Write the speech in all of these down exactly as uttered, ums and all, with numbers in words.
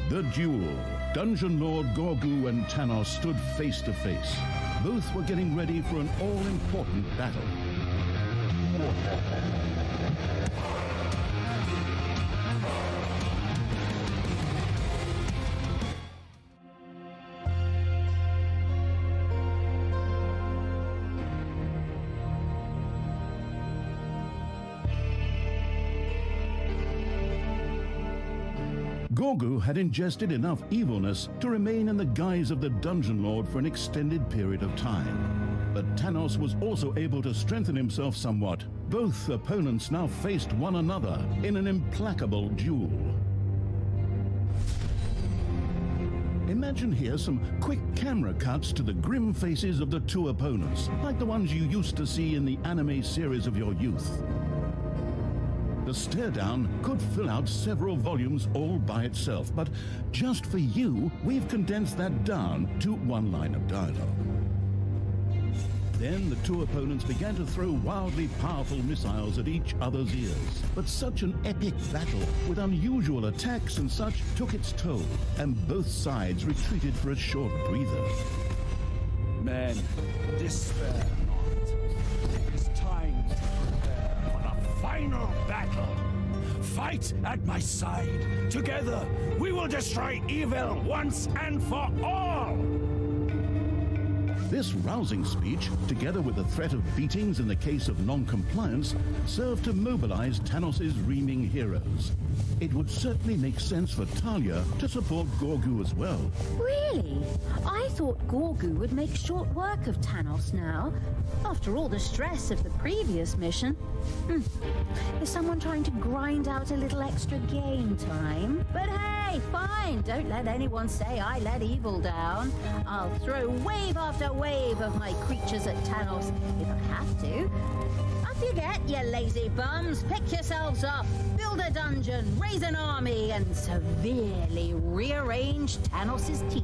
The Duel. Dungeon Lord Gorgu and Tanos stood face to face. Both were getting ready for an all-important battle. Gorgu had ingested enough evilness to remain in the guise of the Dungeon Lord for an extended period of time. But Tanos was also able to strengthen himself somewhat. Both opponents now faced one another in an implacable duel. Imagine here some quick camera cuts to the grim faces of the two opponents, like the ones you used to see in the anime series of your youth. The stare down could fill out several volumes all by itself, but just for you, we've condensed that down to one line of dialogue. Then the two opponents began to throw wildly powerful missiles at each other's ears. But such an epic battle with unusual attacks and such took its toll, and both sides retreated for a short breather. Men, despair not. It is time to prepare for the final battle. Fight at my side. Together, we will destroy evil once and for all. This rousing speech, together with the threat of beatings in the case of non-compliance, served to mobilize Tanos' reaming heroes. It would certainly make sense for Talia to support Gorgu as well. Really? I thought Gorgu would make short work of Tanos now, after all the stress of the previous mission. Hmm. Is someone trying to grind out a little extra game time? But hey, fine, don't let anyone say I let evil down. I'll throw wave after wave of my creatures at Tanos if I have to. Up you get, you lazy bums. Pick yourselves up, build a dungeon, raise an army, and severely rearrange Tanos' teeth.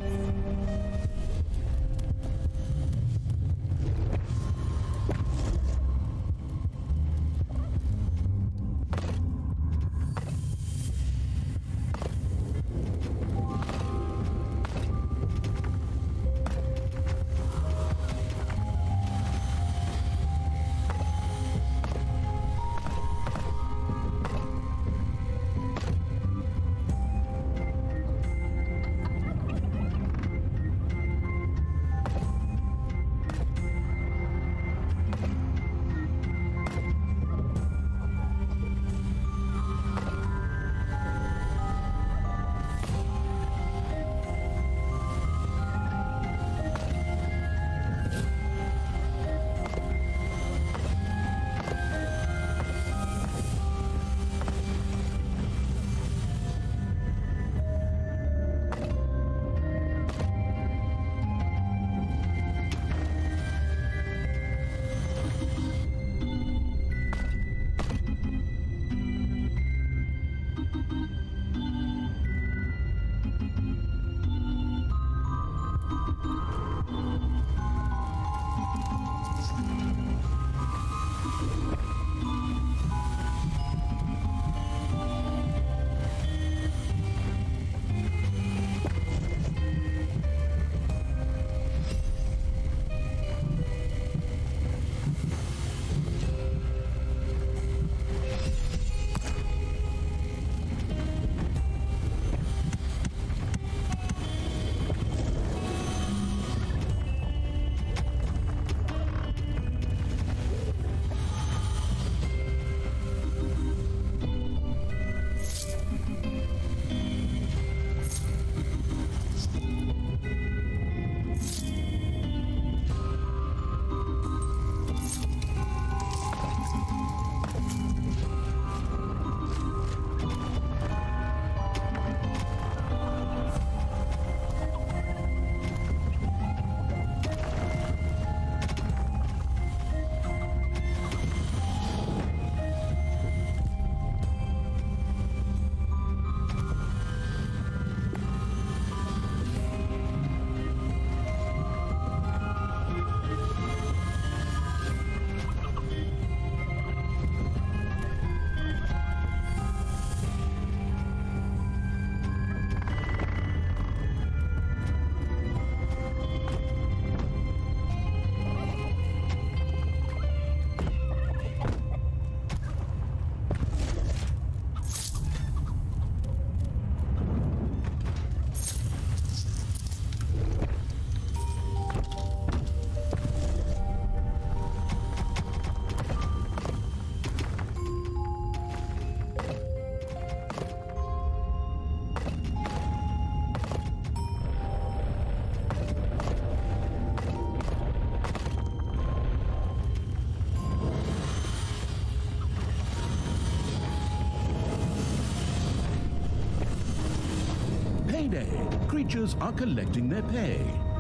Payday! Creatures are collecting their pay.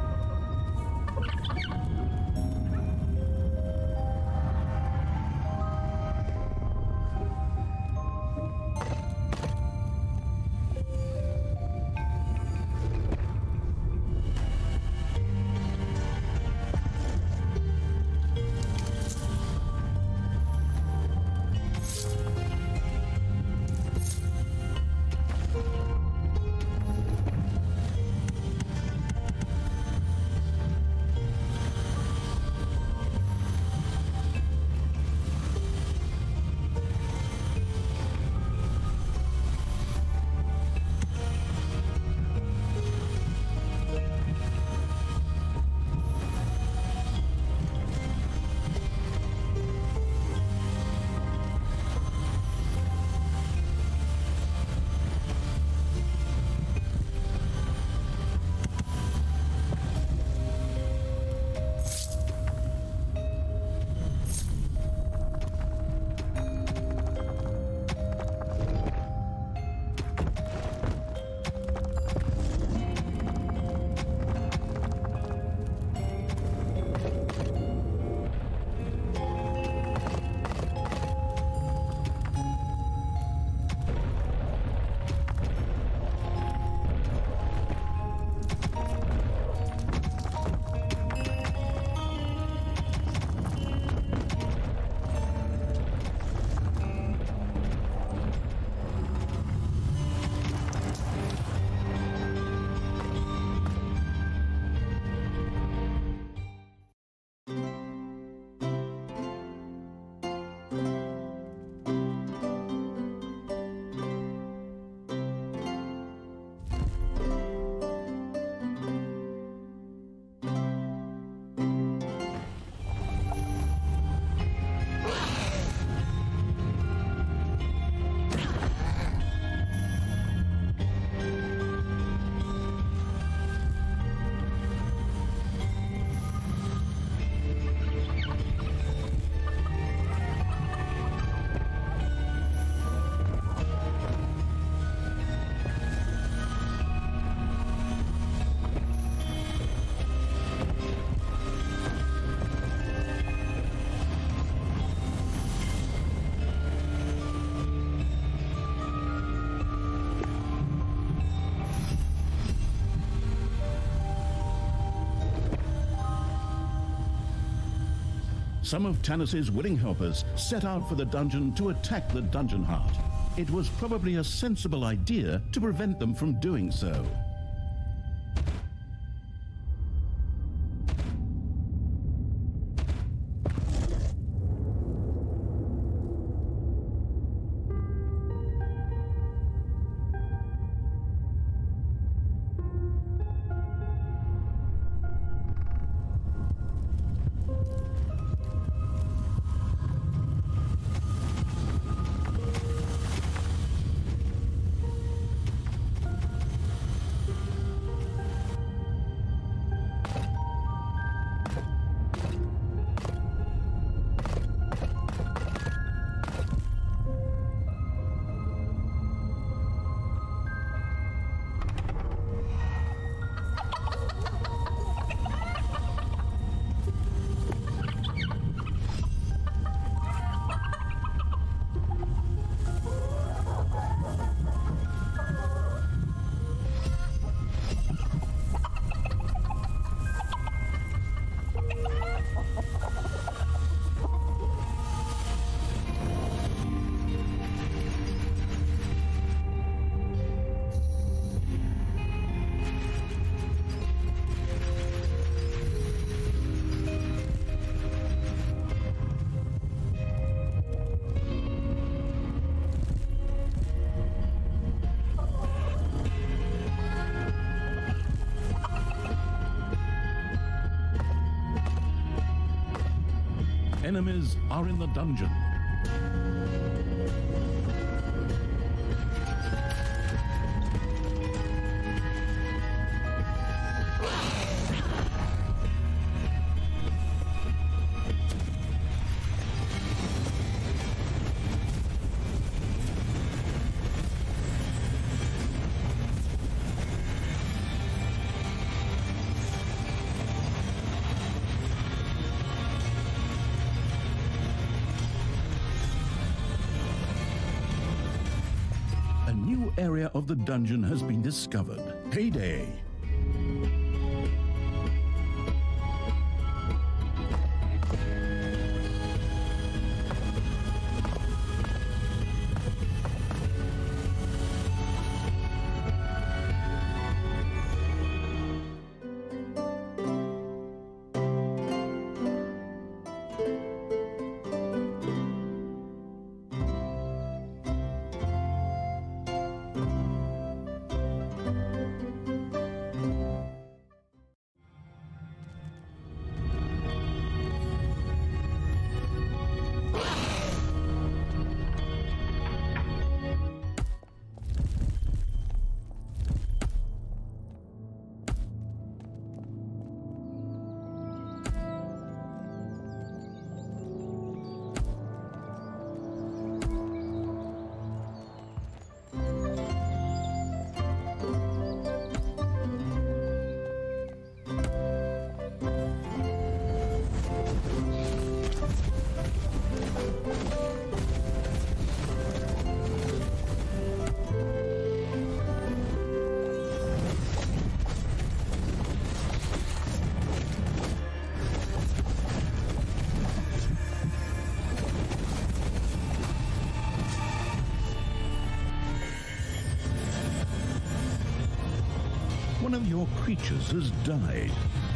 Some of Tanis's willing helpers set out for the dungeon to attack the dungeon heart. It was probably a sensible idea to prevent them from doing so. Enemies are in the dungeon. area of the dungeon has been discovered. Payday! One of your creatures has died.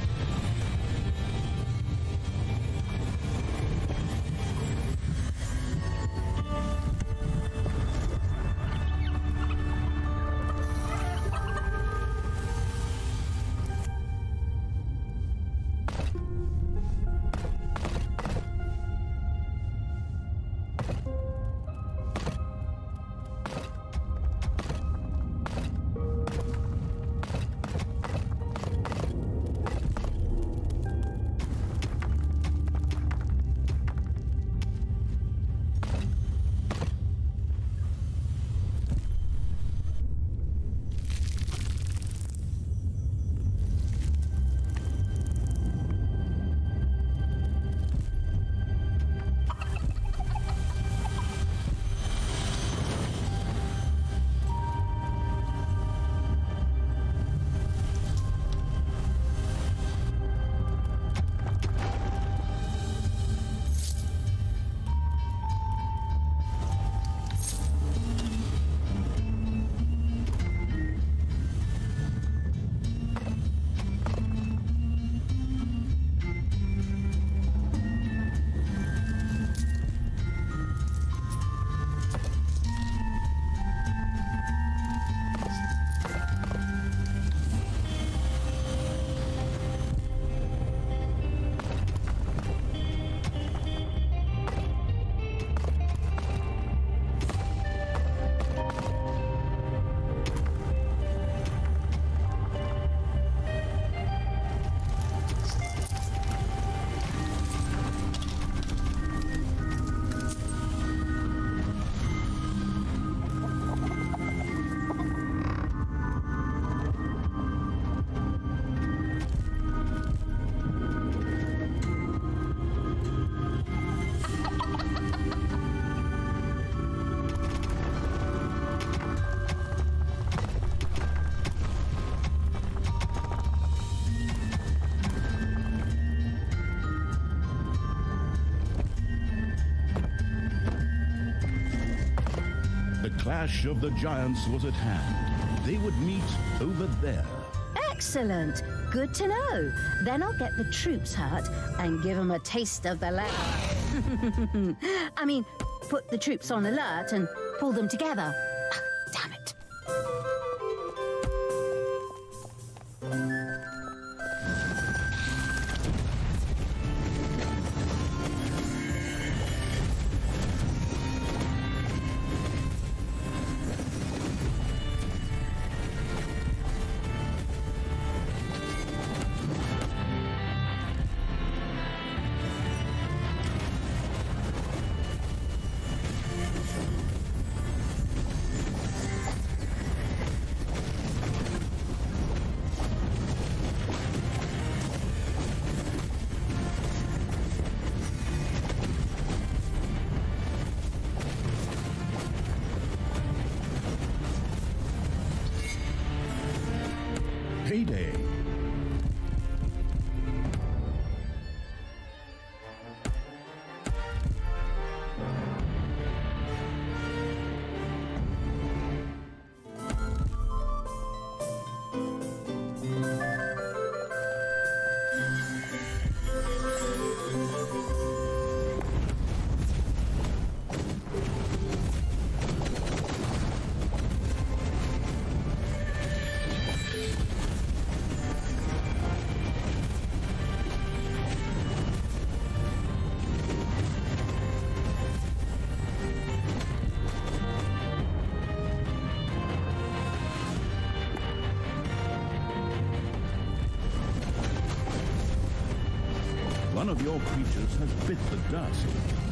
Clash of the Giants was at hand. They would meet over there. Excellent. Good to know. Then I'll get the troops hurt and give them a taste of the land. I mean, put the troops on alert and pull them together. Damn it. payday. One of your creatures has bit the dust.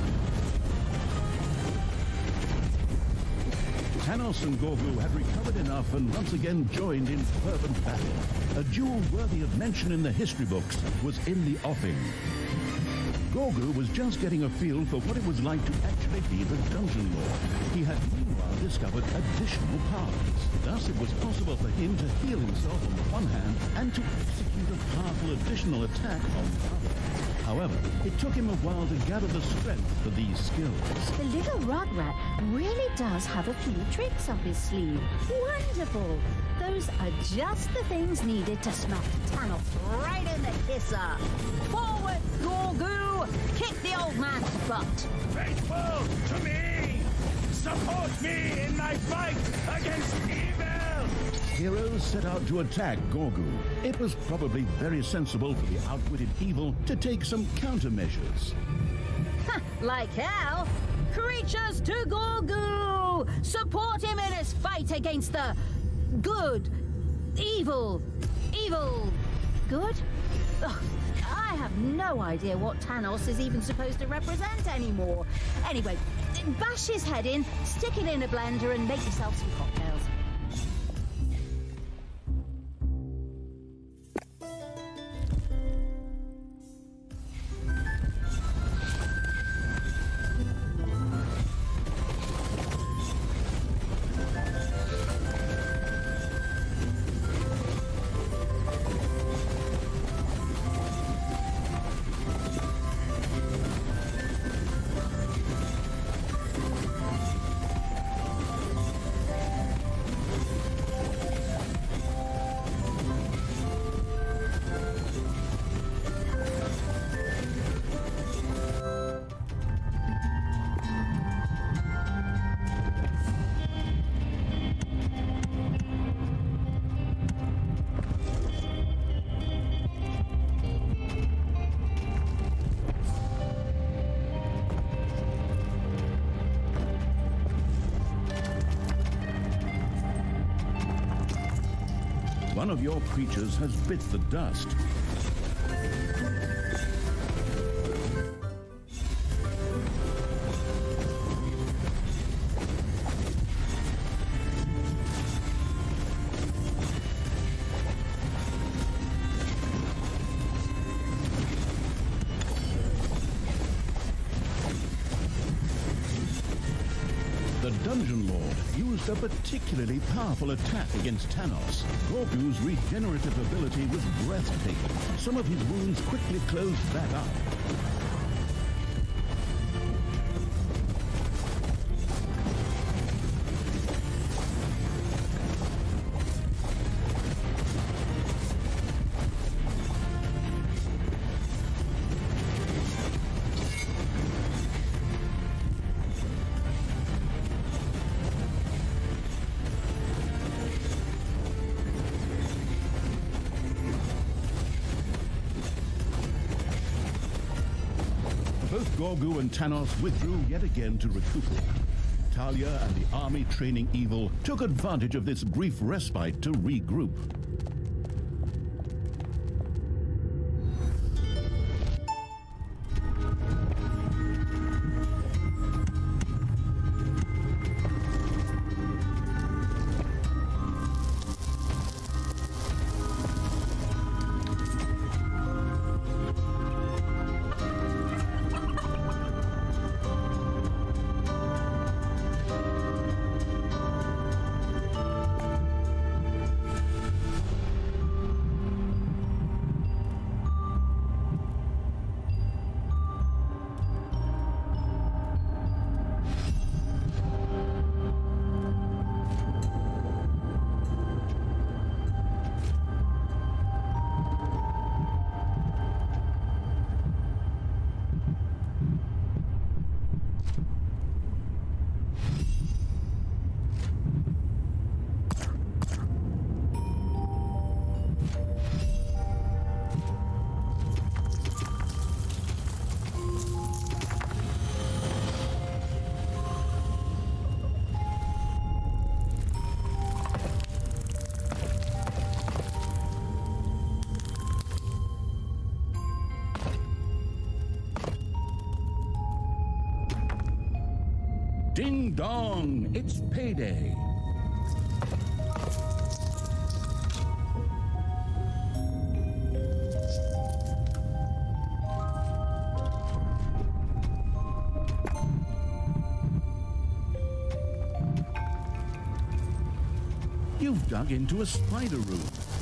Thanos and Gorgu had recovered enough and once again joined in fervent battle. A duel worthy of mention in the history books was in the offing. Gorgu was just getting a feel for what it was like to actually be the Dungeon Lord. He had meanwhile discovered additional powers. Thus it was possible for him to heal himself on the one hand and to execute a powerful additional attack on the other. However, it took him a while to gather the strength for these skills. The little Rugrat really does have a few tricks up his sleeve. Wonderful! Those are just the things needed to smack Thanos right in the kisser. Forward, Gorgu! Kick the old man's butt! Faithful to me! Support me in my fight against evil! Heroes set out to attack Gorgu. It was probably very sensible for the outwitted evil to take some countermeasures. Like hell! Creatures to Gorgu! Support him in his fight against the good, evil, evil, good? Ugh, I have no idea what Thanos is even supposed to represent anymore. Anyway, bash his head in, stick it in a blender and make yourself some cocktails. One of your creatures has bit the dust. The Dungeon Lord used a particularly powerful attack against Thanos. Gorgu's regenerative ability was breathtaking. Some of his wounds quickly closed back up. Both Gorgu and Thanos withdrew yet again to recuperate. Talia and the army training evil took advantage of this brief respite to regroup. Ding dong! It's payday! You've dug into a spider room.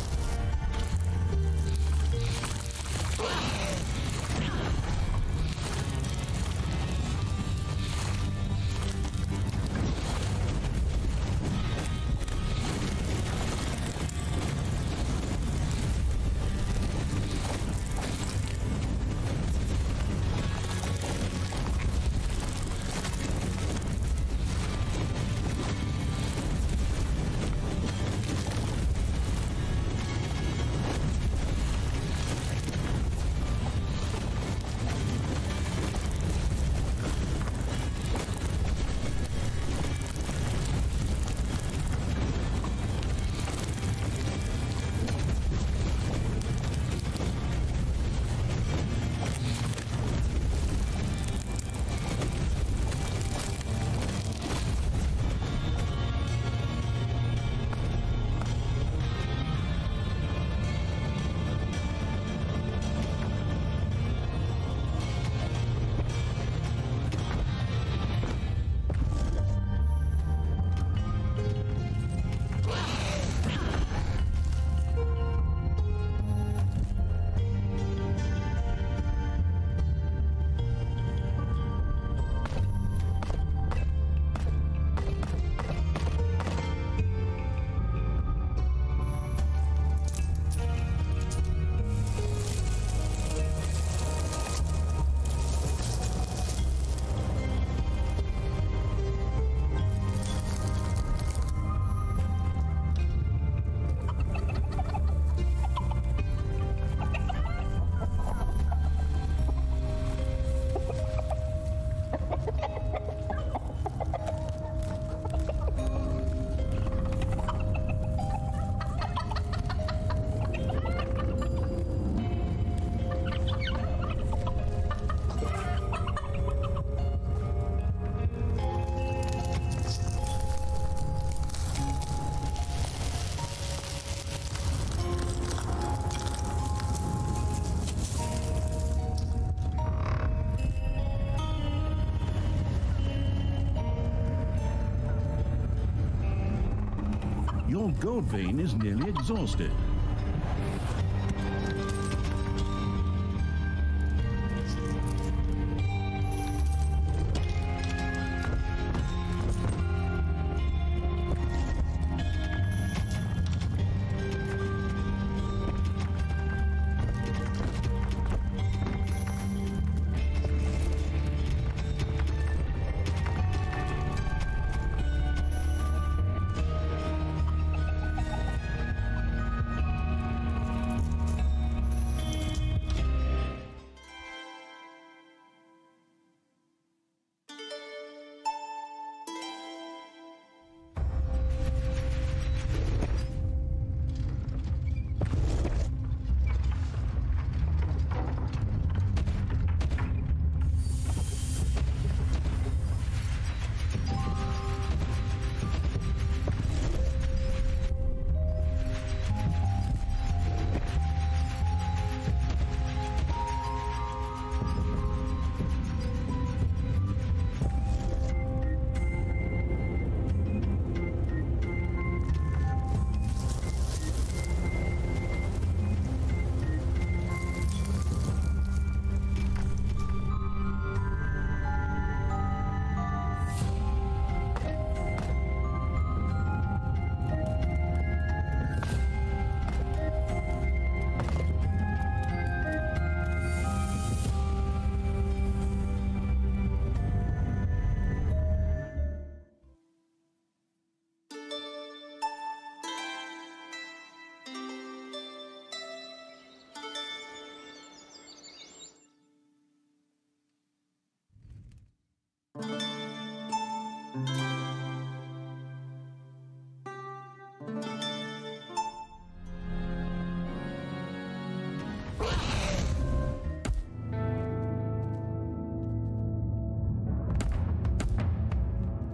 Your gold vein is nearly exhausted.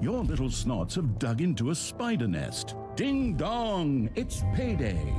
Your little snots have dug into a spider nest. Ding dong! It's payday!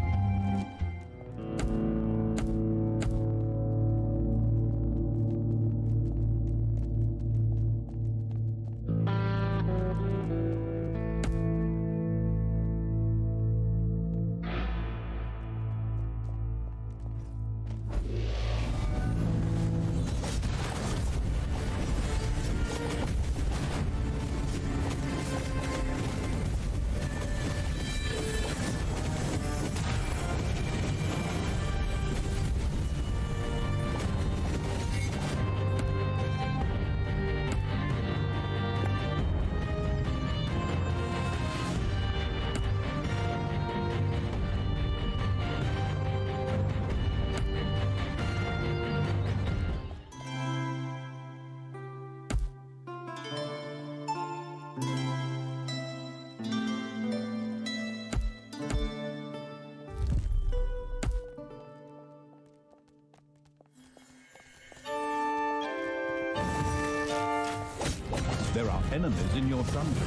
There are enemies in your dungeon.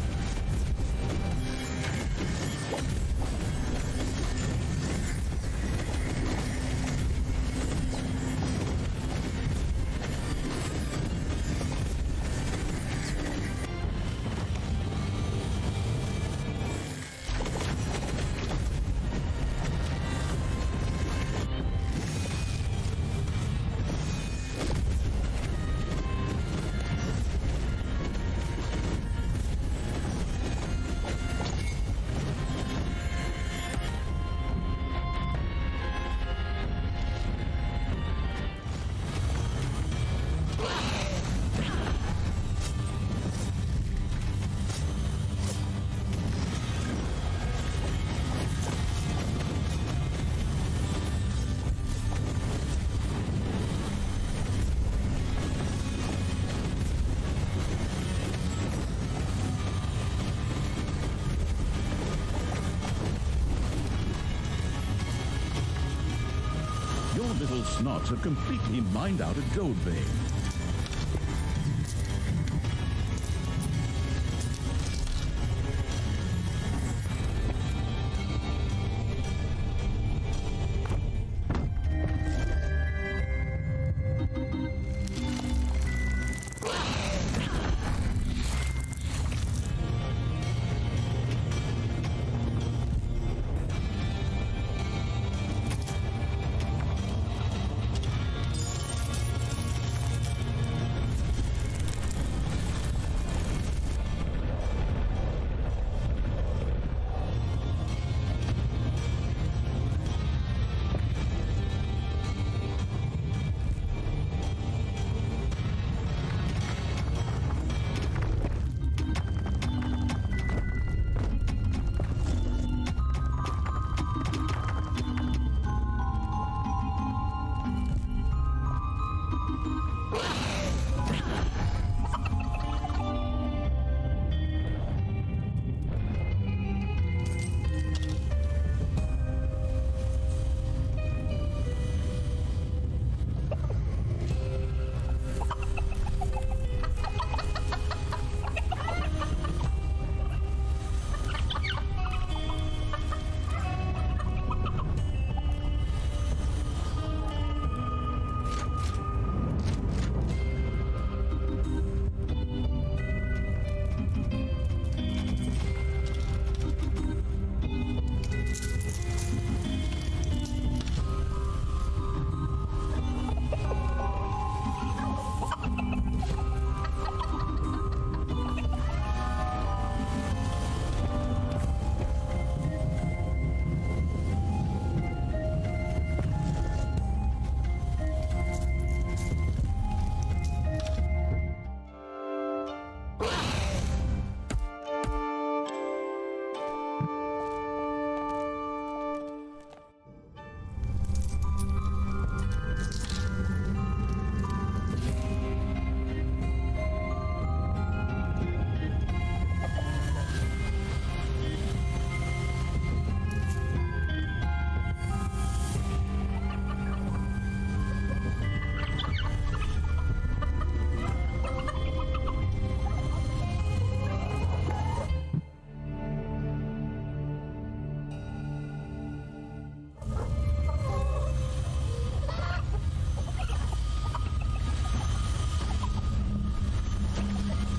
Your little snots have completely mined out a gold vein.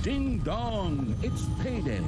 Ding dong, it's payday.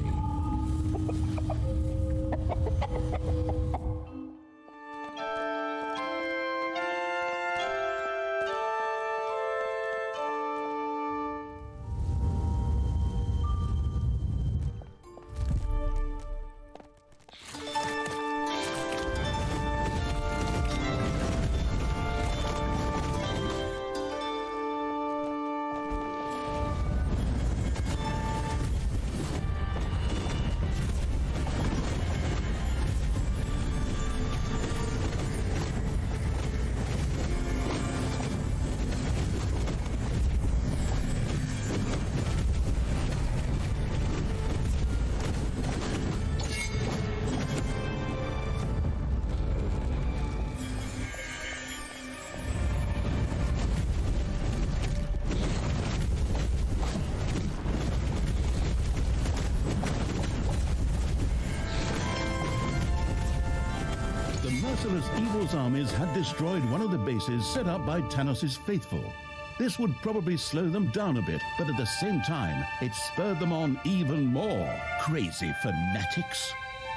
Merciless Evil's armies had destroyed one of the bases set up by Tanos' faithful. This would probably slow them down a bit, but at the same time, it spurred them on even more. Crazy fanatics.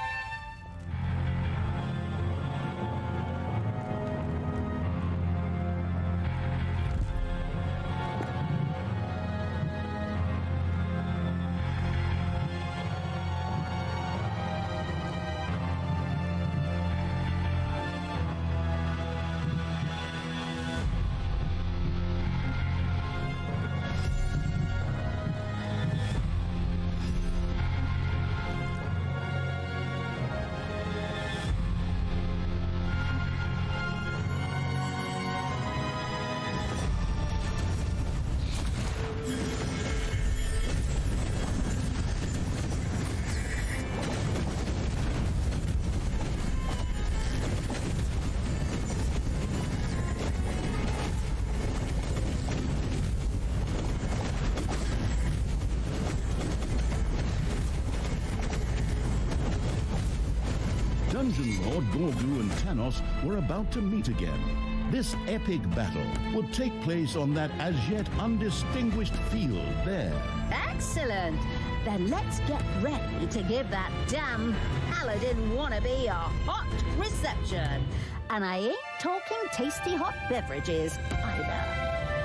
Dungeon Lord Gorgu and Tanos were about to meet again. This epic battle would take place on that as yet undistinguished field there. Excellent! Then let's get ready to give that damn paladin wannabe a hot reception. And I ain't talking tasty hot beverages either.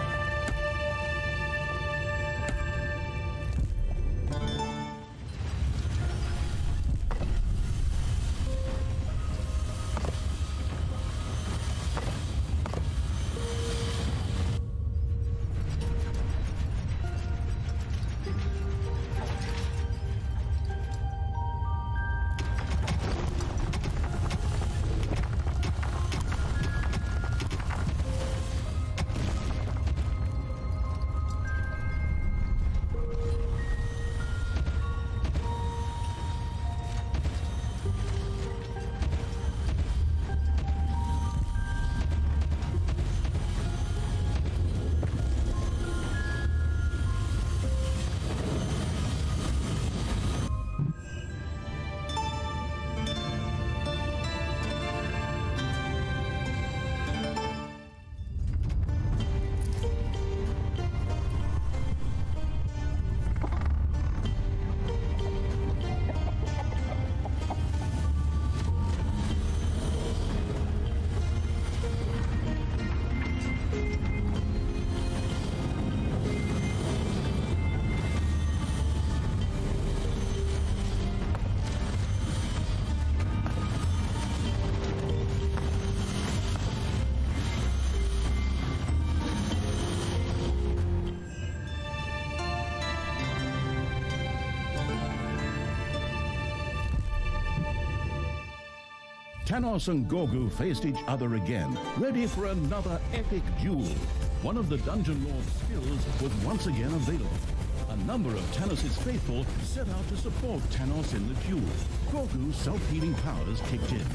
Tanos and Gorgu faced each other again, ready for another epic duel. One of the Dungeon Lord's skills was once again available. A number of Tanos' faithful set out to support Tanos in the duel. Gorgu's self-healing powers kicked in.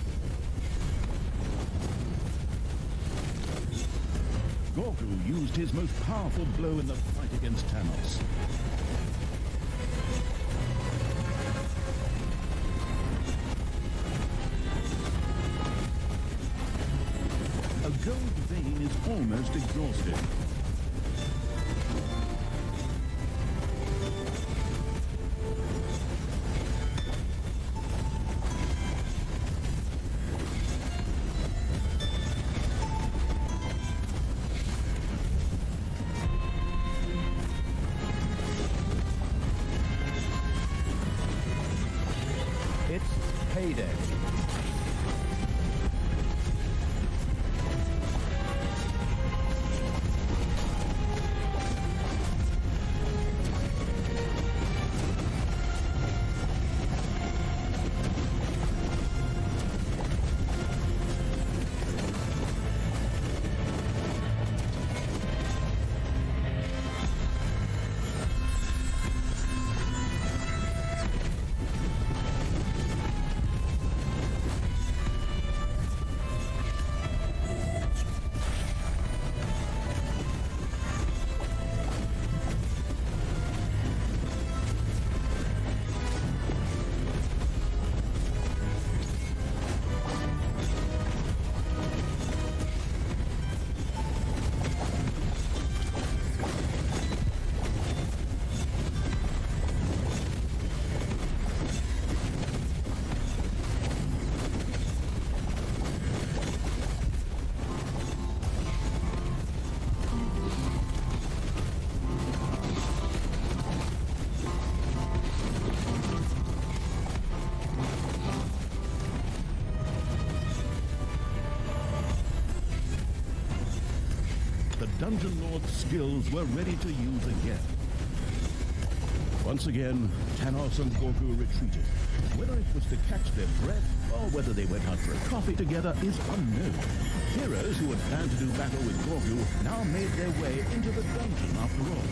Gorgu used his most powerful blow in the fight against Tanos. A gold vein is almost exhausted. Dungeon Lord's skills were ready to use again. Once again, Thanos and Gorgu retreated. Whether it was to catch their breath or whether they went out for a coffee together is unknown. Heroes who had planned to do battle with Gorgu now made their way into the dungeon after all.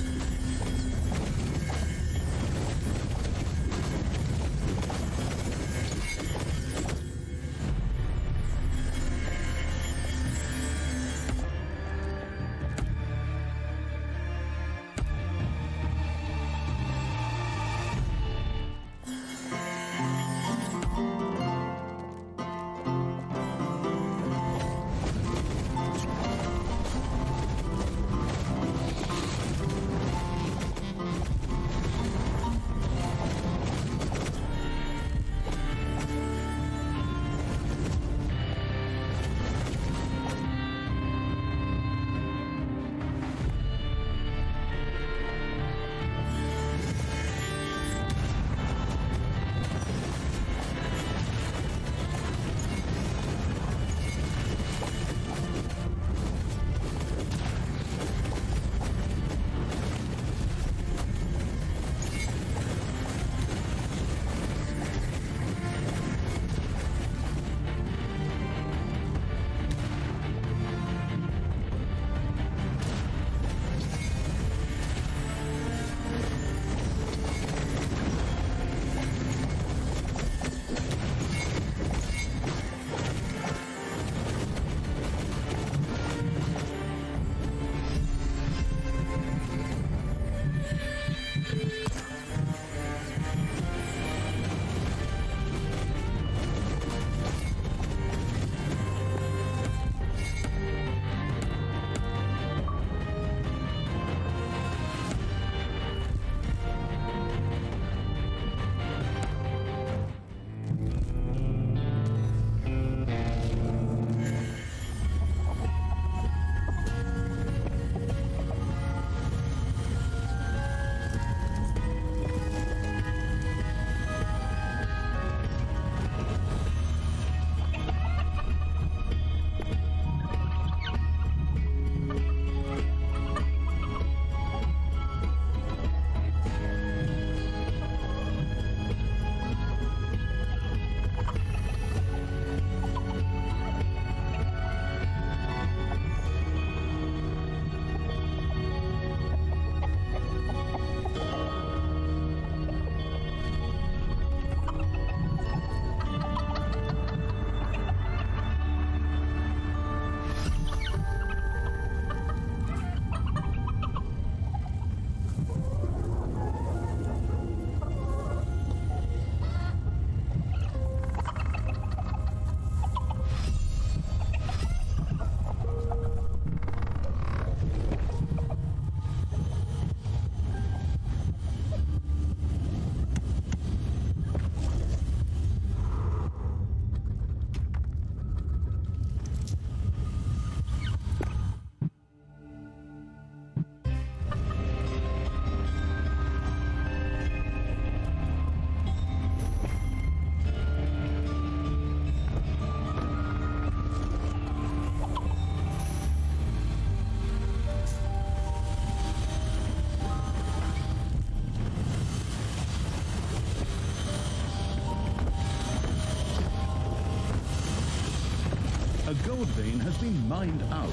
A gold vein has been mined out.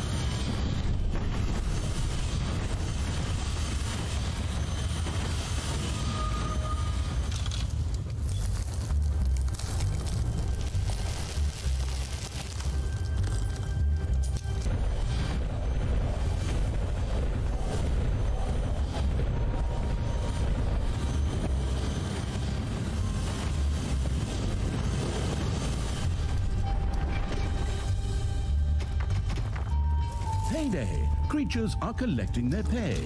Payday! Creatures are collecting their pay.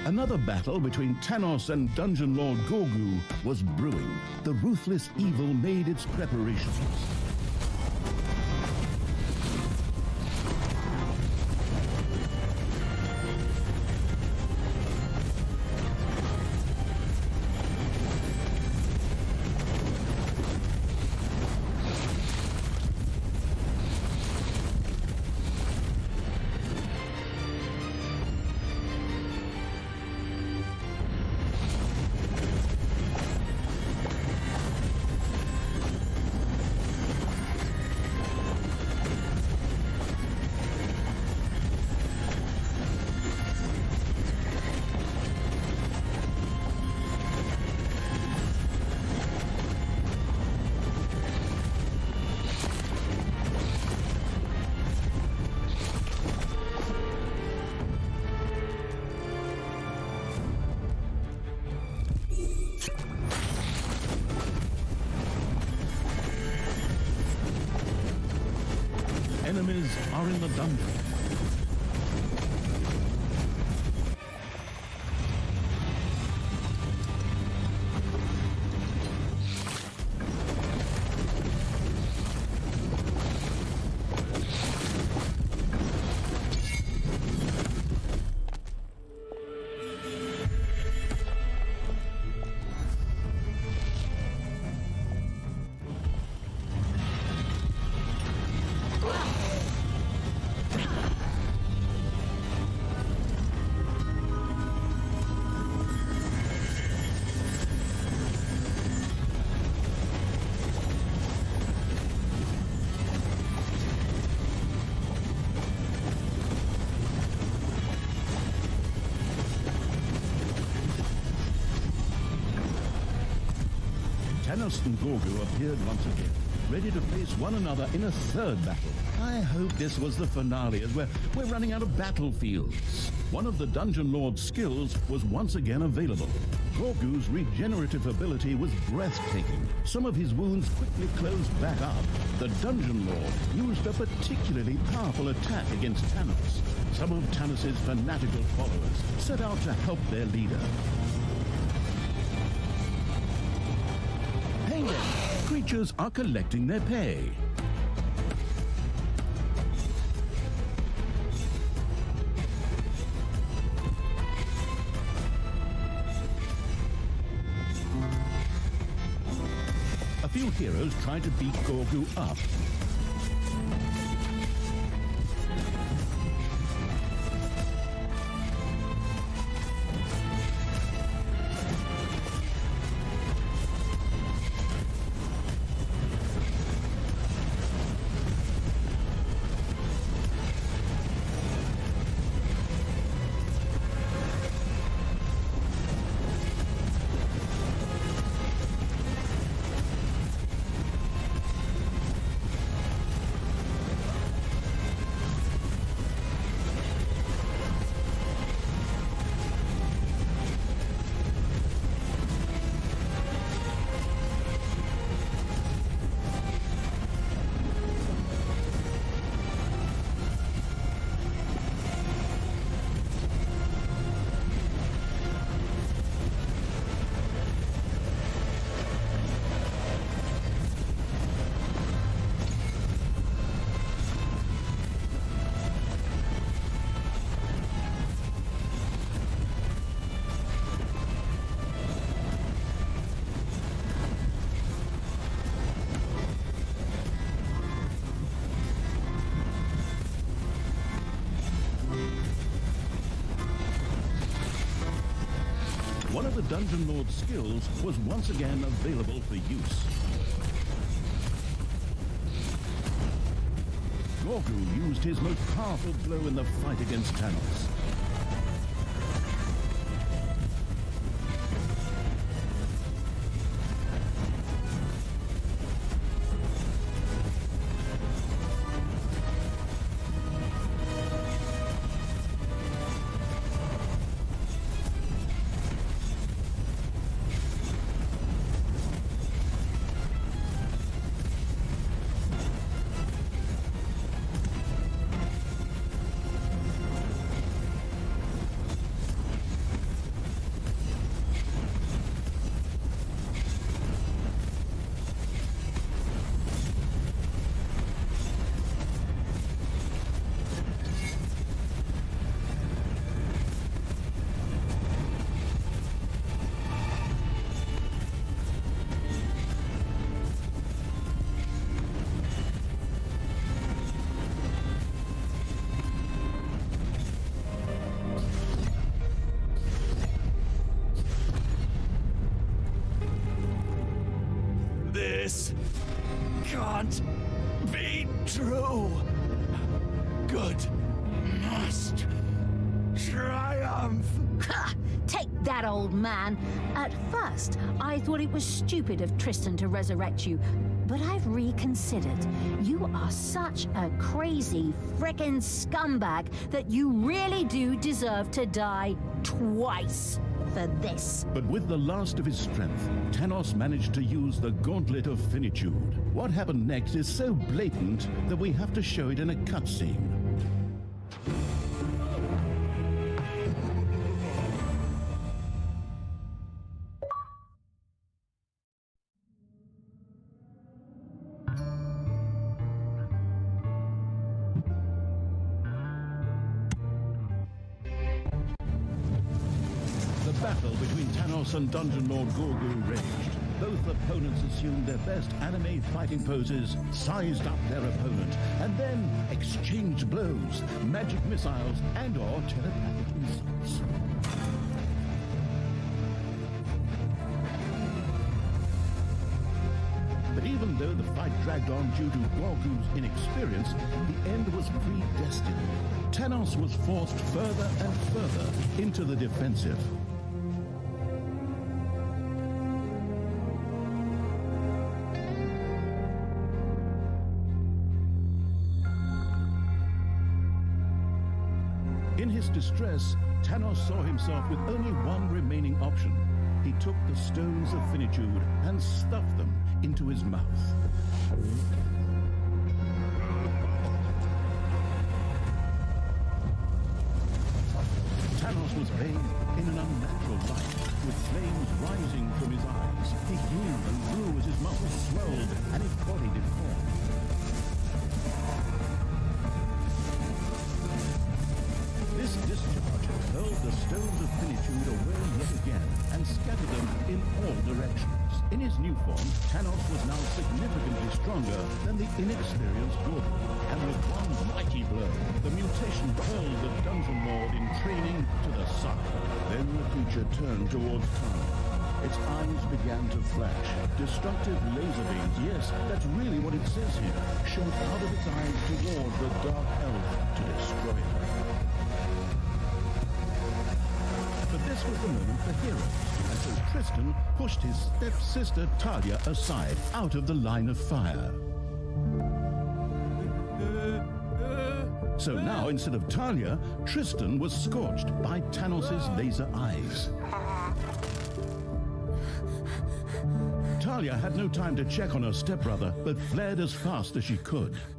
Another battle between Tanos and Dungeon Lord Gorgu was brewing. The ruthless evil made its preparations. Enemies are in the dungeon. Tanos and Gorgu appeared once again, ready to face one another in a third battle. I hope this was the finale, as we're, we're running out of battlefields. One of the Dungeon Lord's skills was once again available. Gorgu's regenerative ability was breathtaking. Some of his wounds quickly closed back up. The Dungeon Lord used a particularly powerful attack against Tanos. Some of Tanos' fanatical followers set out to help their leader. Creatures are collecting their pay. A few heroes try to beat Gorgu up. One of the Dungeon Lord's skills was once again available for use. Gorgu used his most powerful blow in the fight against Tanos. This can't be true. Good must triumph. Ha! Take that, old man. At first, I thought it was stupid of Tristan to resurrect you, but I've reconsidered. You are such a crazy frickin' scumbag that you really do deserve to die twice for this. But with the last of his strength, Tanos managed to use the Gauntlet of Finitude. What happened next is so blatant that we have to show it in a cutscene. The battle between Tanos and Dungeon Lord Gorgu raged. Both opponents assumed their best anime fighting poses, sized up their opponent, and then exchanged blows, magic missiles, and or telepathic insults. But even though the fight dragged on due to Gorgu's inexperience, the end was predestined. Tanos was forced further and further into the defensive. In his distress, Tanos saw himself with only one remaining option. He took the stones of finitude and stuffed them into his mouth. Tanos was bathed in an unnatural light, with flames rising from his eyes. He grew and grew as his muscles swelled and his body deformed. This discharge hurled the stones of finitude away yet again and scattered them in all directions. In his new form, Tanos was now significantly stronger than the inexperienced Gorgu, and with one mighty blow, the mutation hurled the Dungeon Lord in training to the sun. Then the creature turned towards Tana. Its eyes began to flash. Destructive laser beams, yes, that's really what it says here, shot out of its eyes toward the Dark Elf to destroy her. But this was the moment for heroes, and so Tristan pushed his stepsister Talia aside, out of the line of fire. So now, instead of Talia, Tristan was scorched by Tanos' laser eyes. Talia had no time to check on her stepbrother, but fled as fast as she could.